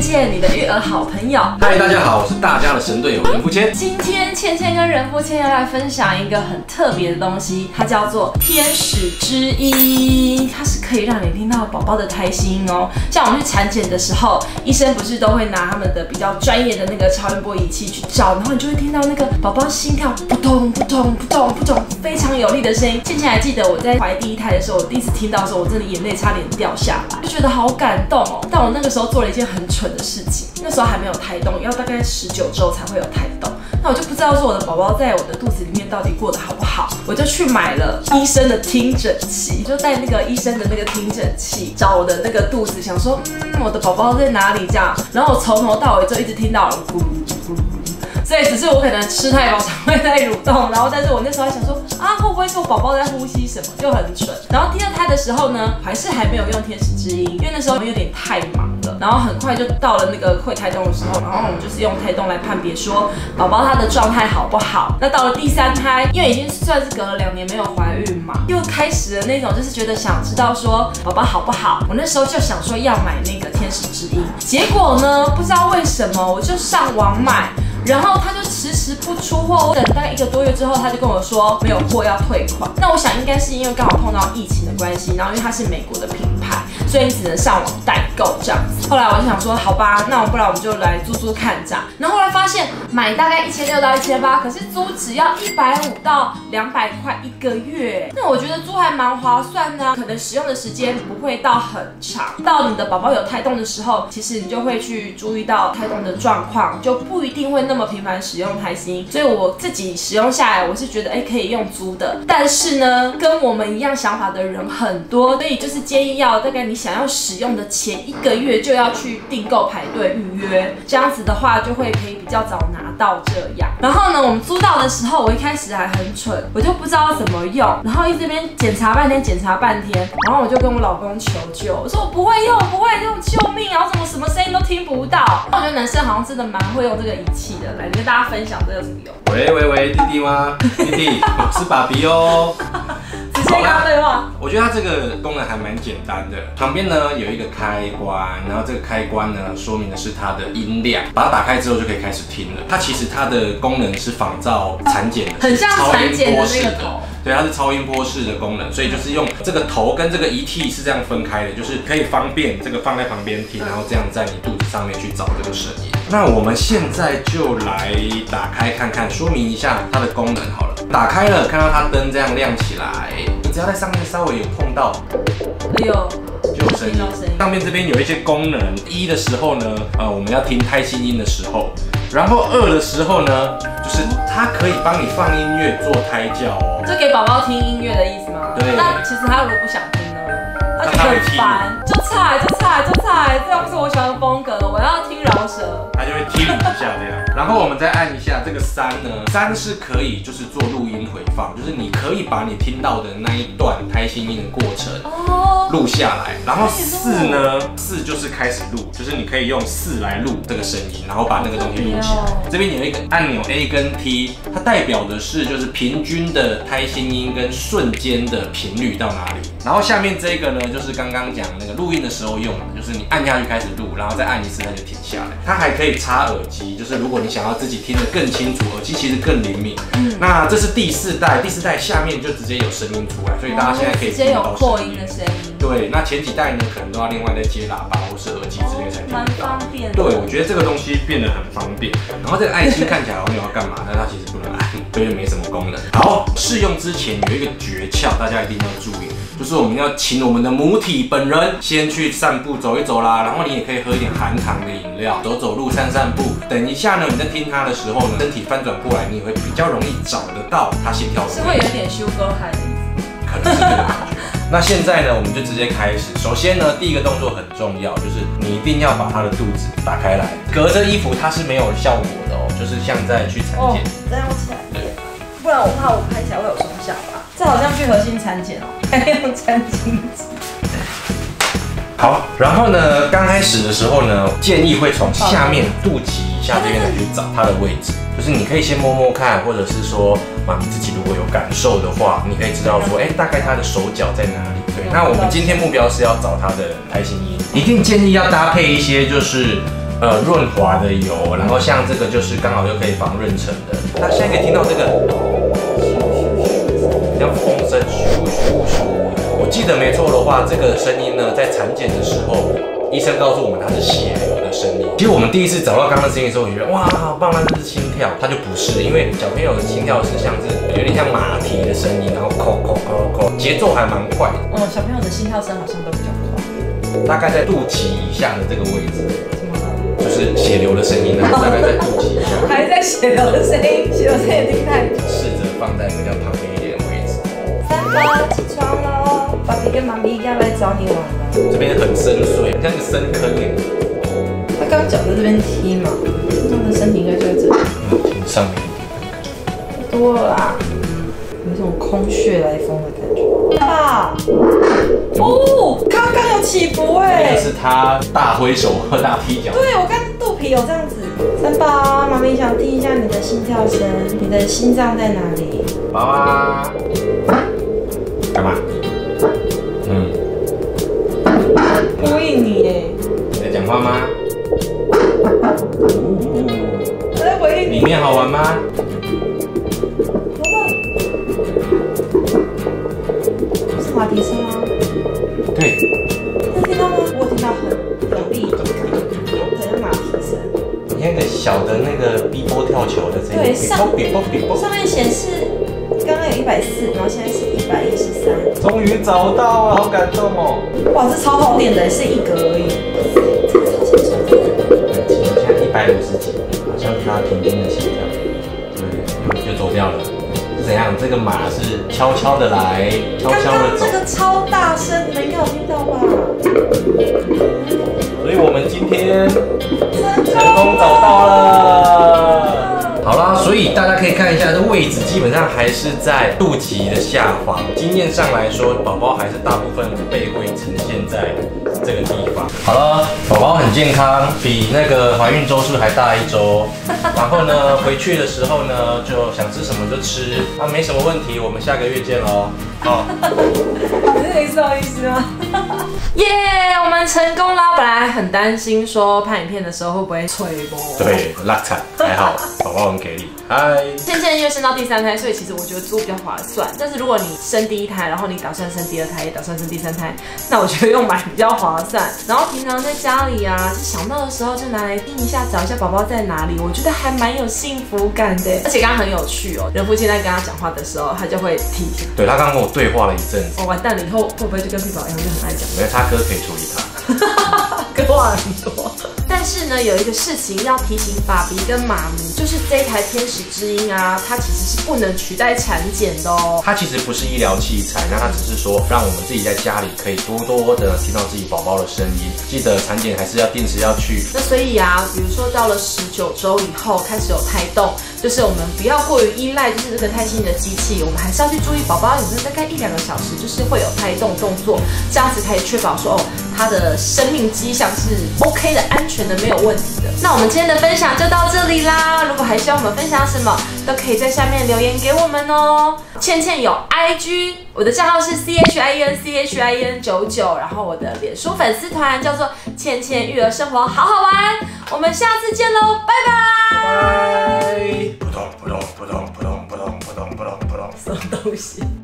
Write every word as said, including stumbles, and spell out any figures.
健，你的育儿好朋友。 嗨，大家好，我是大家的神队友任富谦。 今天倩倩跟任富谦要来分享一个很特别的东西，它叫做天使之音，它是可以让你听到宝宝的胎心音哦。像我们去产检的时候，医生不是都会拿他们的比较专业的那个超音波仪器去照，然后你就会听到那个宝宝心跳扑通扑通扑通扑通非常有力的声音。倩倩还记得我在怀第一胎的时候，我第一次听到的时候，我真的眼泪差点掉下来，就觉得好感动哦。但我那个时候做了一件很蠢的事情，那时候还没有胎动，要大概十九周才会有胎动。那我就不知道说我的宝宝在我的肚子里面到底过得好不好，我就去买了医生的听诊器，就带那个医生的那个听诊器找我的那个肚子，想说嗯我的宝宝在哪里这样，然后我从头到尾就一直听到了咕噜咕噜咕噜，所以只是我可能吃太饱肠胃在蠕动，然后但是我那时候还想说啊会不会是我宝宝在呼吸什么，就很蠢。然后第二胎的时候呢，还是还没有用天使之音，因为那时候有点太忙了，然后很快就到了那个会胎动的时候，然后我们就是用胎动来判别说宝宝他的状态好不好。那到了第三胎，因为已经算是隔了两年没有怀孕嘛，又开始了那种就是觉得想知道说宝宝好不好，我那时候就想说要买那个天使之音，结果呢不知道为什么我就上网买，然后他就迟迟不出货，我等大概一个多月之后，他就跟我说没有货要退款。那我想应该是因为刚好碰到疫情的关系，然后因为它是美国的品牌，所以你只能上网代购这样子。后来我就想说，好吧，那我不然我们就来租租看这样。然后后来发现买大概一千六到一千八，可是租只要一百五到两百块一个月。那我觉得租还蛮划算的啊，可能使用的时间不会到很长。到你的宝宝有胎动的时候，其实你就会去注意到胎动的状况，就不一定会那么频繁使用胎心。所以我自己使用下来，我是觉得哎可以用租的。但是呢，跟我们一样想法的人很多，所以就是建议要大概你想要使用的前一个月就要去订购排队预约，这样子的话就会可以比较早拿到这样。然后呢，我们租到的时候，我一开始还很蠢，我就不知道怎么用，然后一直这边检查半天，检查半天，然后我就跟我老公求救，我说我不会用，不会用，救命啊！我怎么什么声音都听不到？我觉得男生好像真的蛮会用这个仪器的，来跟大家分享这个怎么用。 喂喂喂，弟弟吗？弟弟，我是爸比哦。 直接跟他对话。 我觉得它这个功能还蛮简单的，旁边呢有一个开关，然后这个开关呢说明的是它的音量，把它打开之后就可以开始听了。它其实它的功能是仿照产检的， 很像产检的那个头。 对，它是超音波式的功能，所以就是用这个头跟这个仪器是这样分开的，就是可以方便这个放在旁边听，然后这样在你肚子上面去找这个声音。那我们现在就来打开看看，说明一下它的功能好了。打开了，看到它灯这样亮起来，你只要在上面稍微有碰到， 哎呦， 就有声音。上面这边有一些功能，一的时候呢，呃，我们要听胎心音的时候，然后二的时候呢，就是它可以帮你放音乐做胎教哦。 就给宝宝听音乐的意思吗？ 对。 那其实他如果不想听呢，他就很烦，就踩就踩就踩，这样不是我喜欢的风格，我要听饶舌。 他就会听一下这样，然后我们再按一下这个三呢，三是可以就是做录音回放，就是你可以把你听到的那一段胎心音的过程录下来，然后四呢，四就是开始录，就是你可以用四来录这个声音，然后把那个东西录起来。这边有一个按钮 A 跟 T， 它代表的是就是平均的胎心音跟瞬间的频率到哪里，然后下面这个呢就是刚刚讲那个录音的时候用的，就是你按下去开始录，然后再按一次它就停下来。它还可以插耳机，就是如果你想要自己听得更清楚，耳机其实更灵敏。嗯，那这是第四代，第四代下面就直接有声音出来，所以大家现在可以听到声音。直接有扩音的声音。对，那前几代呢，可能都要另外再接喇叭或是耳机之类才听得到。 蛮方便。 对，我觉得这个东西变得很方便。然后这个爱心看起来好像要干嘛，但它其实不能按，所以没什么功能。好，试用之前有一个诀窍，大家一定要注意，就是我们要请我们的母体本人先去散步走一走啦，然后你也可以喝一点含糖的饮料，走走路散散步。等一下呢，你在听它的时候呢，身体翻转过来，你也会比较容易找得到它心跳的位置。 是会有点 sugar high 的意思， 可能是这个感觉。那现在呢，我们就直接开始。首先呢，第一个动作很重要，就是你一定要把它的肚子打开来。隔着衣服它是没有效果的哦，就是像在去产检。 哦，这样我起来一点，不然我怕我拍起来会有双下巴。这好像去核心产检哦，还用餐巾纸。 好，然后呢，刚开始的时候呢，建议会从下面肚脐以下这边来去找它的位置，就是你可以先摸摸看，或者是说，啊，你自己如果有感受的话，你可以知道说，哎，大概它的手脚在哪里。对，那我们今天目标是要找它的胎心音，一定建议要搭配一些就是呃润滑的油，然后像这个就是刚好又可以防妊娠的。那现在可以听到这个像风声，咻咻咻。我记得没错的话，这个声音呢，在产检的时候，医生告诉我们它是血流的声音。其实我们第一次找到刚刚的声音的时候，我觉得哇，好棒，那是心跳，它就不是，因为小朋友的心跳是像是有点像马蹄的声音，然后扣扣扣扣，节奏还蛮快的。 嗯，小朋友的心跳声好像都比较快， 大概在肚脐以下的这个位置，就是血流的声音呢，大概在肚脐以下。 还在血流的声音，血流声也听太久。 试着放在比较旁边一点的位置。 三宝起床喽，爸比跟妈咪要来找你玩了。 这边很深邃，很像个深坑耶。 他刚脚在这边踢嘛，他的身体应该就在这里。 嗯，挺上面一点。 多了啦，有种空穴来风的感觉。爸，哦，刚刚有起伏哎。 这是他大挥手和大踢脚。 对，我看肚皮有这样子。三宝，妈咪想听一下你的心跳声，你的心脏在哪里？ 宝啊，干嘛？嗯。 呼应你哎。 你在讲话吗？ 我在回应你。 里面好玩吗？ 是滑梯声吗？ 对。 有听到吗？我听到很有力，很像马蹄声。 你那个小的那个逼波跳球的声音， 对，上比波比波， 上面显示刚刚有一百四，然后现在是一百一十三。 终于找到了，好感动哦！ 哇，这超好点的，是一格而已。这个超清楚。 对，其实现在一百五十几，好像他平均的心跳。对，又走掉了。是怎样？这个马是悄悄的来，悄悄的走。 刚刚这个超大声，你们应该有听到吧？ 所以我们今天成功找到了。好啦，所以大家可以看一下，这位置基本上还是在肚脐的下方。经验上来说，宝宝还是大部分背会呈现在这个地方。好了，宝宝很健康，比那个怀孕周数还大一周。然后呢，回去的时候呢，就想吃什么就吃，啊，没什么问题。我们下个月见喽。好， 你是没不好意思吗？耶， yeah, 我们成功啦！本来很担心说拍影片的时候会不会脆波， 对，落惨，还好，宝宝很给力。嗨， 倩倩因为生到第三胎，所以其实我觉得租比较划算。但是如果你生第一胎，然后你打算生第二胎，也打算生第三胎，那我觉得用买比较划算。然后平常在家里啊，就想到的时候就拿来盯一下，找一下宝宝在哪里，我觉得还蛮有幸福感的。而且刚刚很有趣哦，人夫妻在跟他讲话的时候，他就会提一下。 对他刚刚跟我对话了一阵子。 哦，完蛋了，以后会不会就跟屁宝一样，就很爱讲？ 没有，他哥可以处理他。 跟话很多。但是呢，有一个事情要提醒爸比跟妈咪，就是这一台天使之音啊，它其实是不能取代产检的哦。 它其实不是医疗器材，那它只是说让我们自己在家里可以多多的听到自己宝宝的声音。记得产检还是要定时要去。 那所以啊，比如说到了十九周以后开始有胎动，就是我们不要过于依赖就是这个胎心的机器，我们还是要去注意宝宝有没有大概一两个小时就是会有胎动动作，这样子可以确保说哦，它的生命迹象是 OK 的、安全的、没有问题的。那我们今天的分享就到这里啦。如果还希望我们分享什么，都可以在下面留言给我们哦。倩倩有 I G， 我的账号是 C H I N C H I N 九九，然后我的脸书粉丝团叫做倩倩育儿生活好好玩。我们下次见喽，拜拜。 拜。扑通扑通扑通扑通扑通扑通扑通扑通， 什么东西？